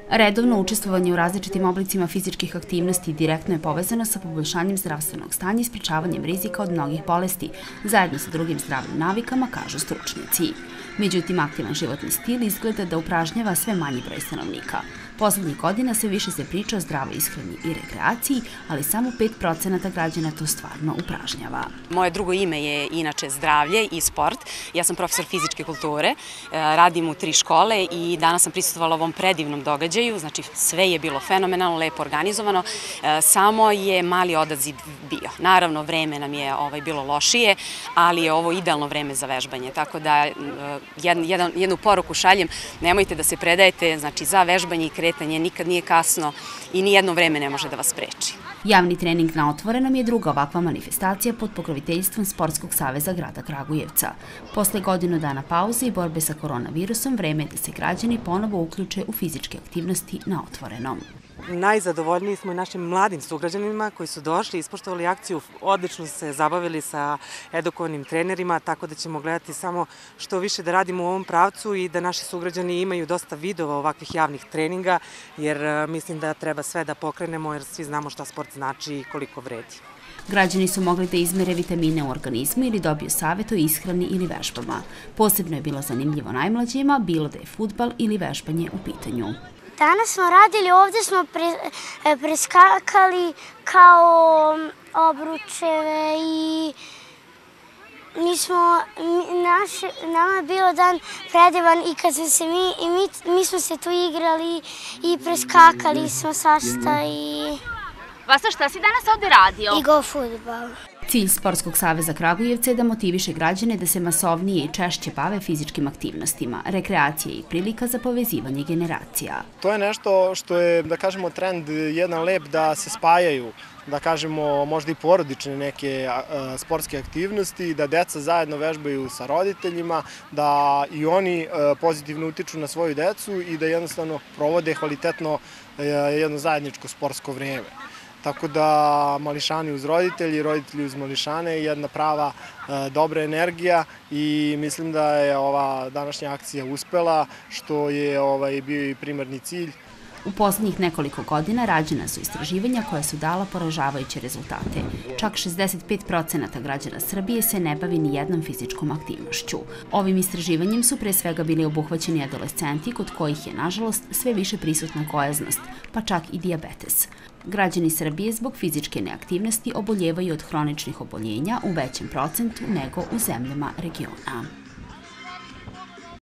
Redovno učestvovanje u različitim oblicima fizičkih aktivnosti direktno je povezano sa poboljšanjem zdravstvenog stanja i sprečavanjem rizika od mnogih bolesti, zajedno sa drugim zdravim navikama, kažu stručnjaci. Međutim, aktivan životni stil izgleda da upražnjava sve manji broj stanovnika. Poslednjih godina sve više se priča o zdravoj ishrani i rekreaciji, ali samo 5% građana to stvarno upražnjava. Moje drugo ime je inače zdravlje i sport. Ja sam profesor fizičke kulture, radim u 3 škole i danas sam prisustvovala ovom predivnom događaju. Znači, sve je bilo fenomenalno, lepo organizovano, samo je mali odaziv bio. Naravno, vreme nam je bilo lošije, ali je ovo idealno vreme za vežbanje. Tako da jednu poruku šaljem, nemojte da se predajete, znači za vežbanje i kretanje nikad nije kasno i nijedno vreme ne može da vas spreči. Javni trening na otvorenom je druga ovakva manifestacija pod pokroviteljstvom Sportskog saveza grada Kragujevca. Posle godinu dana pauze i borbe sa koronavirusom, vreme je da se građani ponovo uključe u fizičke aktivnosti na otvorenom. Najzadovoljniji smo i našim mladim sugrađanima koji su došli, ispoštovali akciju, odlično se zabavili sa edukovanim trenerima, tako da ćemo gledati samo što više da radimo u ovom pravcu i da naši sugrađani imaju dosta vidova ovakvih javnih treninga, jer mislim da treba sve da pokrenemo, jer svi znamo šta sport znači i koliko vredi. Građani su mogli da izmere vitamine u organizmu ili dobiju savjet o ishrani ili vežbama. Posebno je bilo zanimljivo najmlađima, bilo da je fudbal ili vežbanje u pitanju. Danas smo radili, ovdje smo preskakali kao obručeve i nama je bilo dan predivan i kad smo se mi smo se tu igrali i preskakali smo svašta i... Vasa, šta si danas ovdje radio? Igrao fudbal. Cilj Sportskog saveza Kragujevca je da motiviše građane da se masovnije i češće bave fizičkim aktivnostima, rekreacije i prilika za povezivanje generacija. To je nešto što je, da kažemo, trend jedan lep da se spajaju, da kažemo, možda i porodične neke sportske aktivnosti, da deca zajedno vežbaju sa roditeljima, da i oni pozitivno utiču na svoju decu i da jednostavno provode kvalitetno jedno zajedničko sportsko vreme. Tako da mališani uz roditelji, roditelji uz mališane je jedna prava dobra energija i mislim da je ova današnja akcija uspela, što je bio i primarni cilj. U poslednjih nekoliko godina rađena su istraživanja koja su dala poražavajuće rezultate. Čak 65% građana Srbije se ne bavi ni jednom fizičkom aktivnošću. Ovim istraživanjem su pre svega bili obuhvaćeni adolescenti kod kojih je, nažalost, sve više prisutna gojaznost, pa čak i dijabetes. Građani Srbije zbog fizičke neaktivnosti oboljevaju od hroničnih oboljenja u većem procentu nego u zemljama regiona.